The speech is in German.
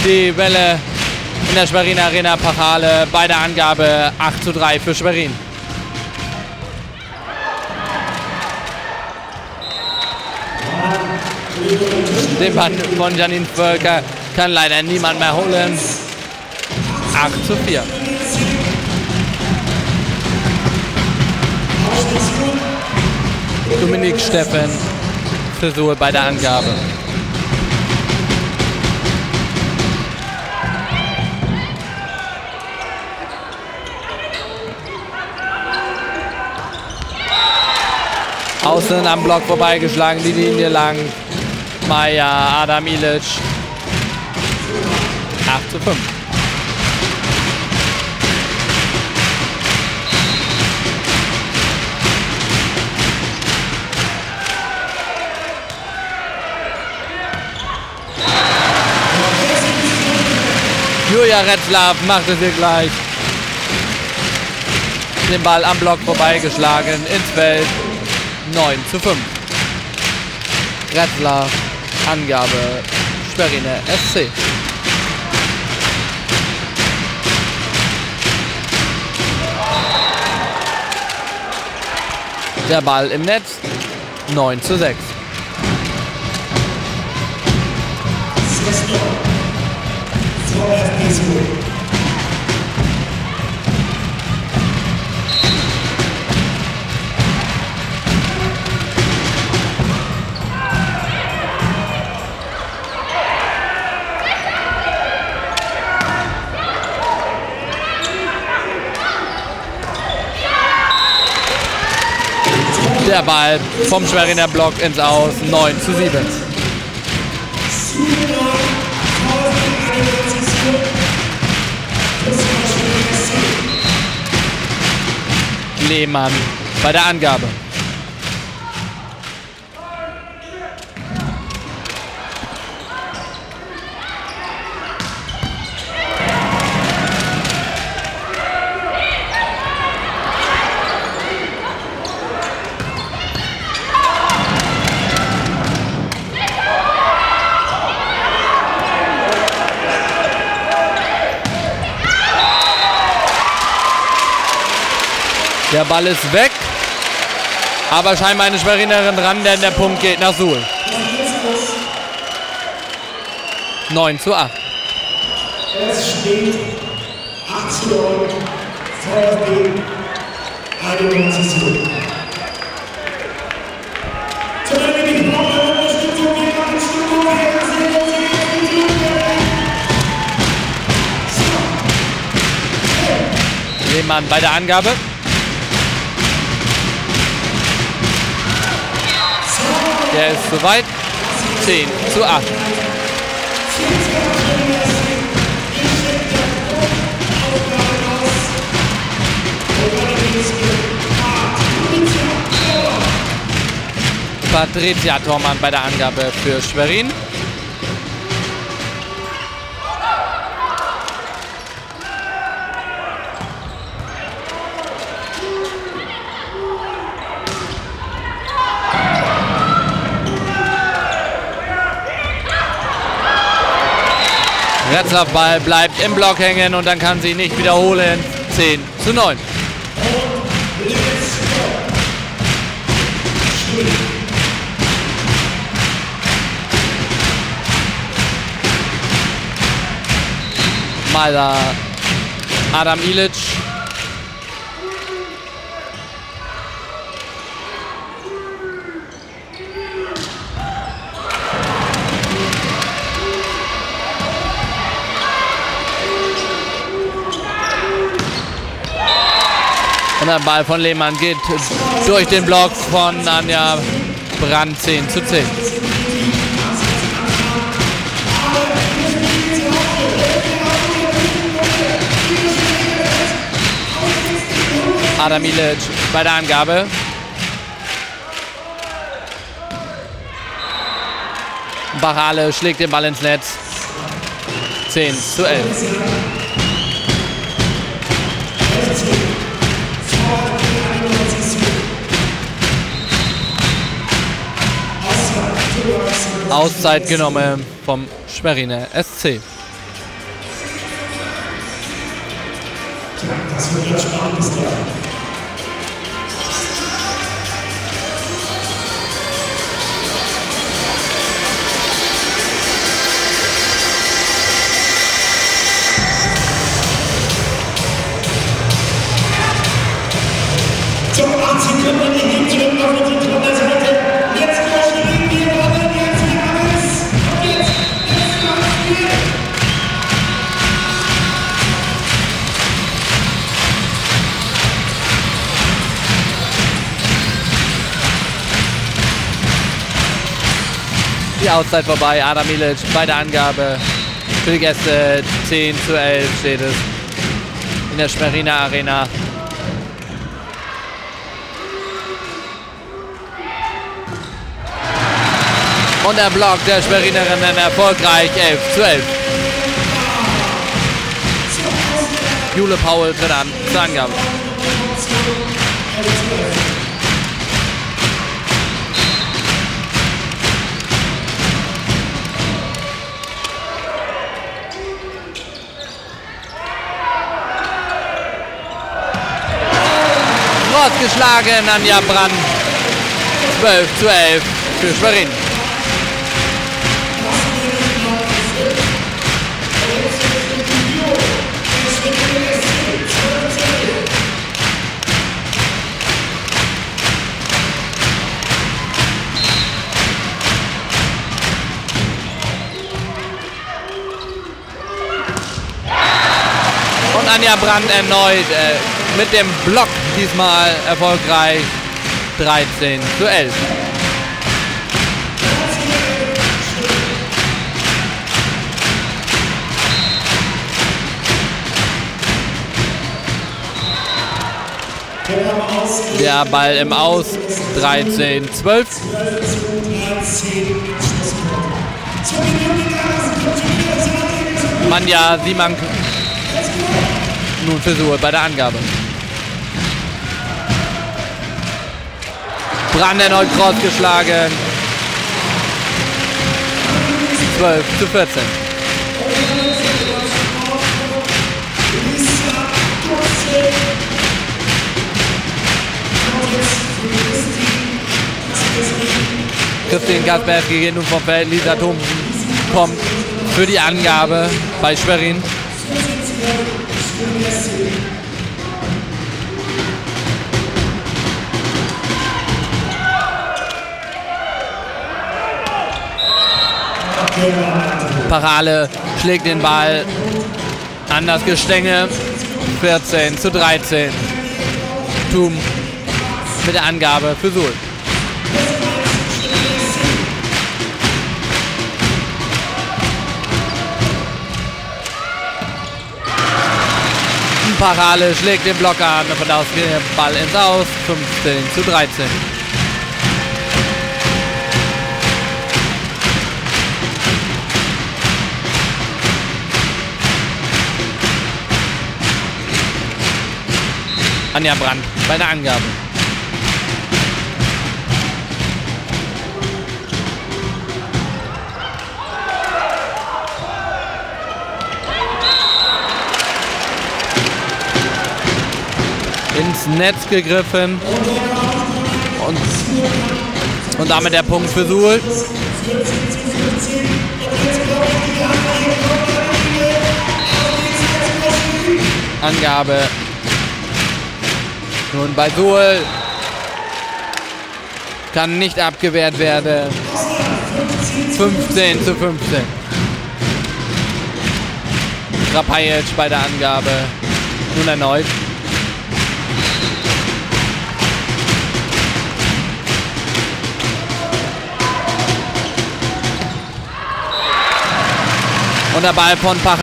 die Welle in der Schwerin Arena Pachale bei der Angabe 8:3 für Schwerin. Den Ball von Janine Völker kann leider niemand mehr holen. 8:4. Dominik Steffen Versuche bei der Angabe. Außen am Block vorbeigeschlagen, die Linie lang. Maja, Adam Ilic. 8:5. Julia Retzlaff macht es hier gleich. Den Ball am Block vorbeigeschlagen ins Feld. 9:5. Retzlaff, Angabe Schweriner SC. Der Ball im Netz. 9:6. Der Ball vom Schweriner Block ins Aus. 9:7. Lehmann bei der Angabe. Der Ball ist weg, aber scheinbar eine Schwerinerin dran, denn der Punkt geht nach Suhl. 9:8. Es steht 8:9, VfB 91 Suhl. Lehmann bei der Angabe. Der ist soweit. 10:8. Patricia Thormann bei der Angabe für Schwerin. Retzlaff Ball bleibt im Block hängen und dann kann sie nicht wiederholen. 10:9. Mal Adam Ilic. Und der Ball von Lehmann geht durch den Block von Anja Brandt. 10:10. Adam Ilic bei der Angabe. Bachale schlägt den Ball ins Netz. 10:11. Auszeit genommen vom Schweriner SC. Das wird ein spannendes Jahr. Zum 80 Sekunden die zurück auf unsere Trommelseite. Jetzt spielen wir aber jetzt alles. Und jetzt das Spiel. Die Auszeit vorbei. Adam Ilic bei der Angabe. Für die Gäste 10:11 steht es in der Schweriner Arena. Und der Block der Schwerinerinnen erfolgreich 11:12. Jule Paul tritt an zur Angabe. Geschlagen, Anja Brandt 12:11 für Schwerin. Und Anja Brandt erneut mit dem Block diesmal erfolgreich 13:11. Der Ball im Aus 13:12. Manja Simank nun für Suhl bei der Angabe. Brandt erneut Cross geschlagen. 12:14. Christine Kasperski geht nun vom Feld. Lisa Thomsen kommt für die Angabe bei Schwerin. Parale schlägt den Ball an das Gestänge. 14:13. Thum mit der Angabe für Suhl. Parale schlägt den Block an und von da aus geht der Ball ins Aus. 15:13. Anja Brandt bei der Angabe. Ins Netz gegriffen und damit der Punkt für Suhl. Angabe nun bei Suhl, kann nicht abgewehrt werden. 15:15. Krapajic bei der Angabe nun erneut. Und der Ball von Pach